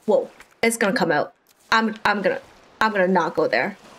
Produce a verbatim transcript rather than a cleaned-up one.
Whoa, it's gonna come out. I'm I'm gonna I'm gonna not go there.